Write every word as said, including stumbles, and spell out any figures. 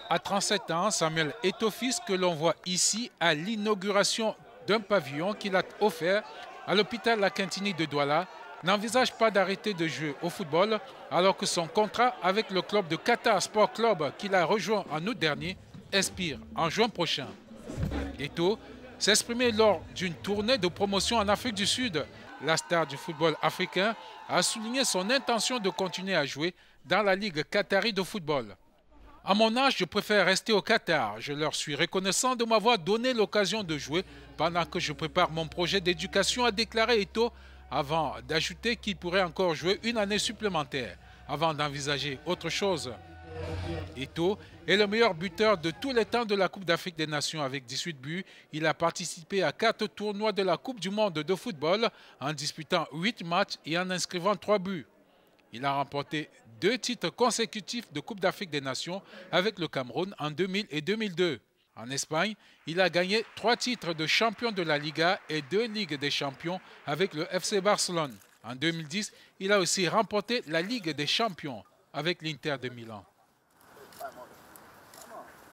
À trente-sept ans, Samuel Eto'o fils que l'on voit ici à l'inauguration d'un pavillon qu'il a offert à l'hôpital La Quintini de Douala, n'envisage pas d'arrêter de jouer au football alors que son contrat avec le club de Qatar Sport Club qu'il a rejoint en août dernier expire en juin prochain. Eto'o s'est exprimé lors d'une tournée de promotion en Afrique du Sud. La star du football africain a souligné son intention de continuer à jouer dans la Ligue qatari de football. À mon âge, je préfère rester au Qatar. Je leur suis reconnaissant de m'avoir donné l'occasion de jouer pendant que je prépare mon projet d'éducation, a déclaré Eto'o, avant d'ajouter qu'il pourrait encore jouer une année supplémentaire avant d'envisager autre chose. Eto'o est le meilleur buteur de tous les temps de la Coupe d'Afrique des Nations avec dix-huit buts. Il a participé à quatre tournois de la Coupe du monde de football en disputant huit matchs et en inscrivant trois buts. Il a remporté deux titres consécutifs de Coupe d'Afrique des Nations avec le Cameroun en deux mille et deux mille deux. En Espagne, il a gagné trois titres de champion de la Liga et deux Ligues des champions avec le F C Barcelone. En deux mille dix, il a aussi remporté la Ligue des champions avec l'Inter de Milan.